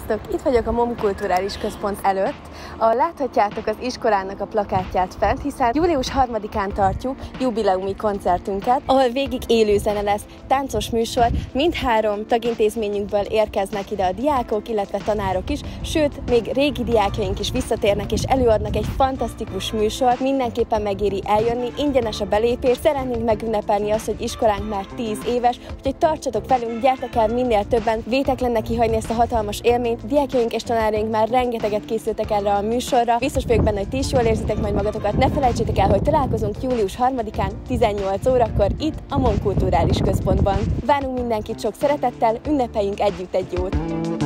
Sziasztok! Itt vagyok a MOM Kulturális Központ előtt, ahol láthatjátok az iskolának a plakátját fent, hiszen július 3-án tartjuk jubileumi koncertünket, ahol végig élő zene lesz, táncos műsor, mindhárom tagintézményünkből érkeznek ide a diákok, illetve tanárok is, sőt, még régi diákjaink is visszatérnek és előadnak egy fantasztikus műsort, mindenképpen megéri eljönni, ingyenes a belépés, szeretnénk megünnepelni azt, hogy iskolánk már 10 éves, úgyhogy tartsatok velünk, gyertek el minél többen, vétek lenne kihagyni ezt a hatalmas élményt, diákjaink és tanáraink már rengeteget készültek erre a műsorra, biztos vagyok benne, hogy ti is jól érzitek majd magatokat, ne felejtsétek el, hogy találkozunk július 3-án 18 órakor itt a MOM Kulturális Központban. Várunk mindenkit sok szeretettel, ünnepeljünk együtt egy jót!